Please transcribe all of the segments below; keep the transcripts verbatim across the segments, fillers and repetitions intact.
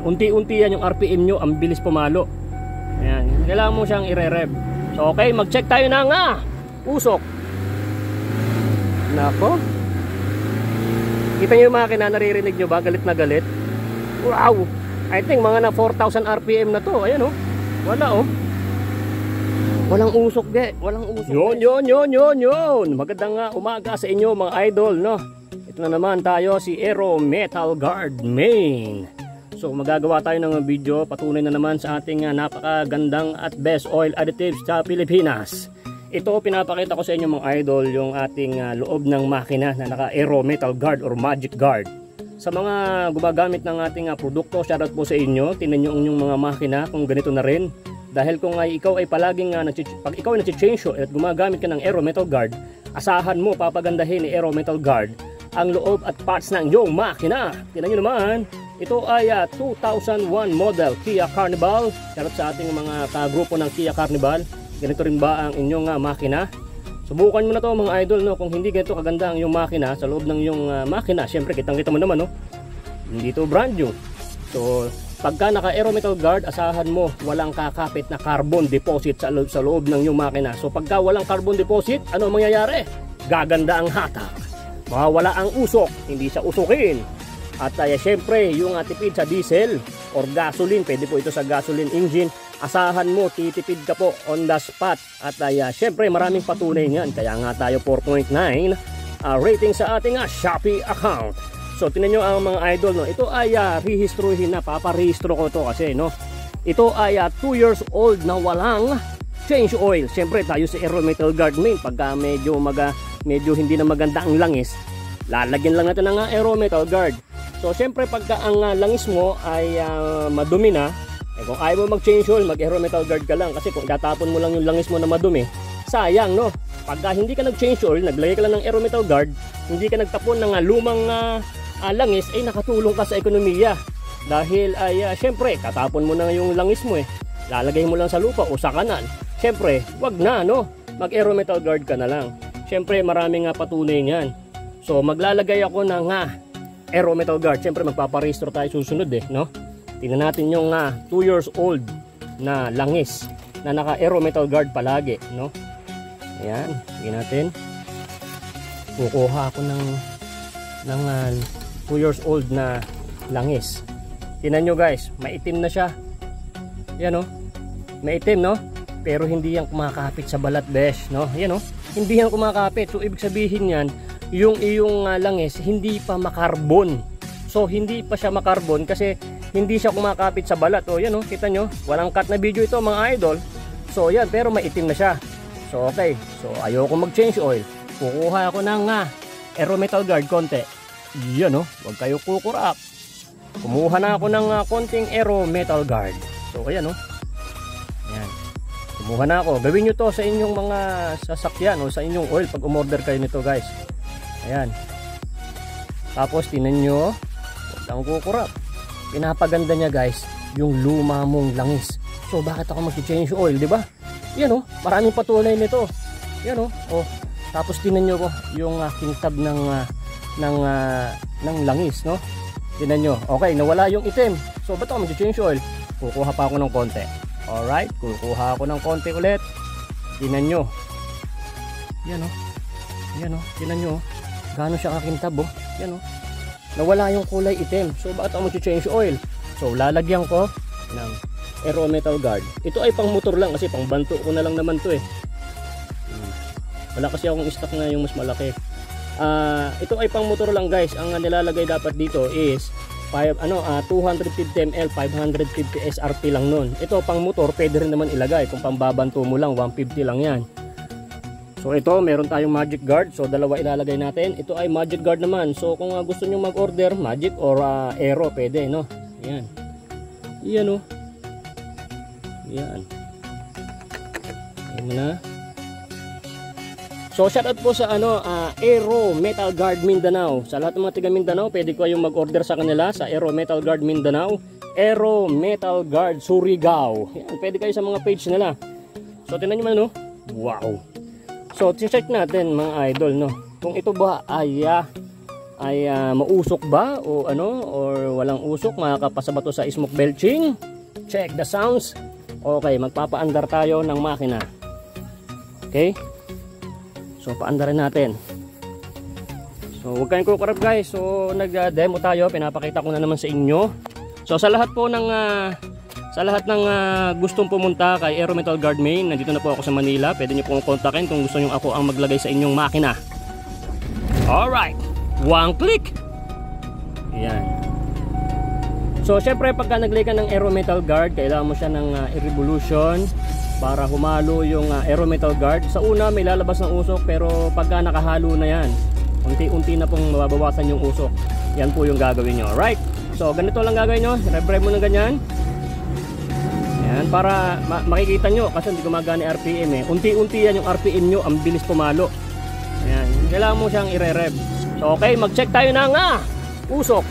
unti-unti yan yung R P M nyo, ang bilis pumalo. Ayan, kailangan mo siyang ire-rev. So okay, mag-check tayo na nga. Usok. Nako. Kita nyo yung makina, naririnig nyo ba? Galit na galit. Wow! I think mga na four thousand R P M na to. Ayan oh. Wala oh. Walang usok de. Walang usok. Yun, yun, yun, yun, yun. Magandang uh, umaga sa inyo mga idol, no? Ito na naman tayo, si Aero Metal Guard Main. So magagawa tayo ng video. Patunay na naman sa ating uh, napakagandang at best oil additives sa Pilipinas. Ito, pinapakita ko sa inyo mga idol, yung ating uh, loob ng makina na naka Aero Metal Guard or Magic Guard. Sa mga gumagamit ng ating uh, produkto, shoutout po sa inyo. Tingnan nyo ang inyong mga makina kung ganito na rin. Dahil kung ay ikaw ay palaging uh, pag ikaw ay nag-change oil at gumagamit ka ng Aero Metal Guard, asahan mo papagandahin ni Aero Metal Guard ang loob at parts ng iyong makina. Tingnan nyo naman, ito ay uh, two thousand one model Kia Carnival. Shoutout sa ating mga kagrupo ng Kia Carnival. Ganito rin ba ang inyong uh, makina? Subukan mo na to mga idol, no? Kung hindi ganito kaganda ang iyong makina sa loob ng iyong uh, makina, syempre kitang kita mo naman, no? Hindi to brand new. So pagka naka Aero Metal Guard, asahan mo walang kakapit na carbon deposit sa loob, sa loob ng iyong makina. So pagka walang carbon deposit, ano mangyayari? Gaganda ang hatak, mawawala ang usok, hindi siya usukin. At uh, syempre yung uh, tipid sa diesel or gasoline, pwede po ito sa gasoline engine, asahan mo titipid ka po on the spot. At uh, syempre maraming patunay niyan, kaya nga tayo four point nine uh, rating sa ating uh, Shopee account. So tingnan nyo ang mga idol, no? Ito ay uh, rehistruhin na, paparehistro ko to kasi, no? Ito ay uh, two years old na walang change oil. Syempre tayo sa Aero Metal Guard Main, pagka medyo, maga, medyo hindi na maganda ang langis, lalagyan lang natin ng uh, Aero Metal Guard. So syempre pagka ang uh, langis mo ay uh, madumi na, eh, kung ayaw mo mag-change oil, mag-Aero Metal Guard ka lang. Kasi kung tatapon mo lang yung langis mo na madumi, sayang, no? Pagka hindi ka nag-change oil, naglagay ka lang ng Aero Metal Guard, hindi ka nagtapon ng uh, lumang uh, uh, langis, ay nakatulong ka sa ekonomiya. Dahil ay uh, syempre katapon mo na yung langis mo, eh lalagay mo lang sa lupa o sa kanal. Syempre wag na, no? Mag Aero Metal Guard ka na lang. Syempre maraming uh, patunay niyan. So maglalagay ako ng uh, Aero Metal Guard. Syempre magpaparehistro tayo susunod, eh, no? Tingnan natin yung uh, two years old na langis na naka Aero Metal Guard palagi, no? Ayan, tingnan natin. Kukuha ako ng ng uh, two years old na langis. Tingnan nyo guys, maitim na siya. Yan, no? Maitim, no? Pero hindi yan kumakapit sa balat, besh, no? Yan, no? Hindi yan kumakapit. So ibig sabihin yan, yung iyong uh, langis hindi pa makarbon. So hindi pa siya makarbon kasi hindi siya kumakapit sa balat. O yan, no? Kita nyo, walang cut na video ito mga idol. So yan, pero maitim na siya. So okay, so ayoko mag-change oil. Kukuha ako ng uh, Aero Metal Guard konti. Yan, no? Huwag kayo kukurap. Kumuha na ako ng uh, konting Aero Metal Guard. So ayan, no? Ayan. Kumuha na ako. Gawin nyo to sa inyong mga sasakyan o sa inyong oil pag umorder kayo nito guys. Ayan. Tapos tinan nyo, huwag kang kukurap. Pinapaganda niya guys yung luma mong langis. So bakit ako mag-change oil, di ba? Yan, oh, maraming patunay nito. Yan, oh. Oh, tapos tinan nyo ko yung uh, kintab ng uh, ng uh, ng langis, no? Tinan nyo. Okay, nawala yung itim. So ba't ako mag-change oil? Kukuha pa ako ng konti. Alright, kukuha ako ng konti ulit. Tinan nyo. Yan, oh. Yan, oh. Tinan nyo, oh. Gaano siya kakintab, oh. Yan, oh. Nawala yung kulay itim. So bakit ako mag-change oil? So lalagyan ko ng Aero Metal Guard. Ito ay pang motor lang kasi pang banto ko na lang naman to, eh. Hmm. Wala kasi akong stock na yung mas malaki. Uh, ito ay pang motor lang guys. Ang nilalagay dapat dito is five, ano, uh, two hundred fifty milliliters, five hundred fifty S R P lang nun. Ito pang motor, pwede rin naman ilagay. Kung pambabanto mo lang, one fifty lang yan. So ito, meron tayong Magic Guard. So dalawa ilalagay natin. Ito ay Magic Guard naman. So kung uh, gusto nyo mag-order, Magic or uh, Aero, pwede, no? Yan. Yan, oh. Yan. Ayan mo na. So shoutout po sa ano, uh, Aero Metal Guard Mindanao. Sa lahat ng mga taga Mindanao, pwede ko kayong mag-order sa kanila sa Aero Metal Guard Mindanao, Aero Metal Guard Surigao. Yan, pwede kayo sa mga page nila. So tingnan niyo man, no? Wow. So check natin mga idol, no? Kung ito ba ay uh, ay uh, mausok ba o ano, or walang usok, makakapasa ba to sa smoke belching. Check the sounds. Okay, magpapaandar tayo ng makina. Okay, so paandarin natin. So huwag kayong kukurap guys. So nag-demo tayo, pinapakita ko na naman sa inyo. So sa lahat po ng uh, sa lahat ng uh, gustong pumunta kay Aero Metal Guard Main, nandito na po ako sa Manila. Pwede niyo pong kontakin kung gusto niyo ako ang maglagay sa inyong makina. Alright, one click. Ayan. So syempre pagka naglagay ka ng Aero Metal Guard, kailangan mo siya ng uh, revolution para humalo yung uh, Aero Metal Guard. Sa una may lalabas ng usok, pero pagka nakahalo na yan, unti-unti na pong mababawasan yung usok. Yan po yung gagawin nyo. Alright, so ganito lang gagawin nyo. Rev-rev mo ng ganyan. Yan, para ma makikita nyo, kasi hindi gumagana R P M eh. Unti-unti yan yung R P M nyo, ang bilis pumalo. Yan, kailangan mo siyang i-rev. So okay, mag-check tayo ng ah, usok.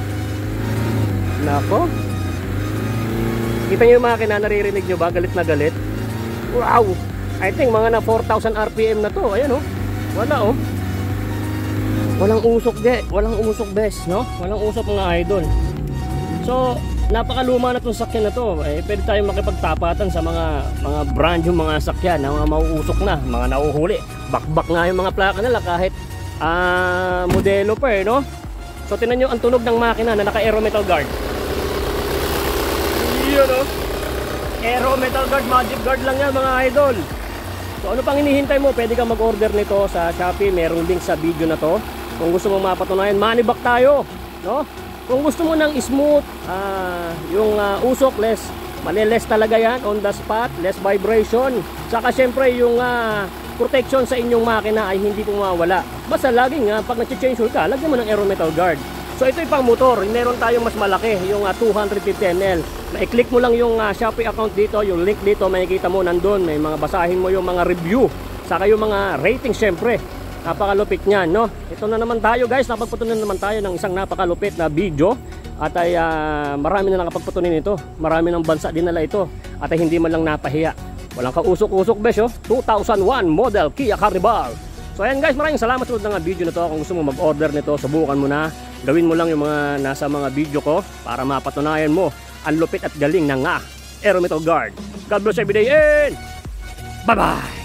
Nako, kita nyo yung makina, naririnig nyo ba? Galit na galit. Wow, I think mga na four thousand R P M na to. Ayan oh, wala oh. Walang usok de, walang usok best, no? Walang usok mga idol. So napakaluma na itong sakyan na to. Eh, pwede tayong makipagtapatan sa mga mga brand yung mga sakyan na mga mauusok na, mga nauhuli. Bakbak nga yung mga plaka nila kahit uh, modelo pa eh, no? So tinan nyo ang tunog ng makina na naka Aero Metal Guard. Yun oh, Aero Metal Guard, Magic Guard lang yan mga idol. So ano pang hinihintay mo? Pwede kang mag-order nito sa Shopee. Merong link sa video na to. Kung gusto mong mapatunayan, money back tayo, no? Kung gusto mo ng smooth, uh, yung uh, usok less, maliles talaga yan on the spot, less vibration. Saka syempre yung uh, protection sa inyong makina ay hindi pumawala. Basta laging uh, pag nag-change oil ka, lagyan mo ng Aero Metal Guard. So ito yung pang motor, meron tayong mas malaki, yung uh, two fifty milliliters. I-click mo lang yung uh, Shopee account dito, yung link dito, makikita mo nandun, may mga basahin mo yung mga review, saka yung mga rating syempre. Napakalupit niyan, no? Ito na naman tayo guys, napagputunan naman tayo ng isang napakalupit na video. At ay uh, marami na nakapagputunin ito. Marami ng bansa din nila ito. At ay hindi man lang napahiya. Walang kausok-usok besyo. two thousand one model Kia Carnival. So ayan guys, maraming salamat sa mga video na to. Kung gusto mo mag-order nito, subukan mo na. Gawin mo lang yung mga nasa mga video ko para mapatunayan mo ang lupit at galing ng uh, Aero Metal Guard. God bless every day and bye bye!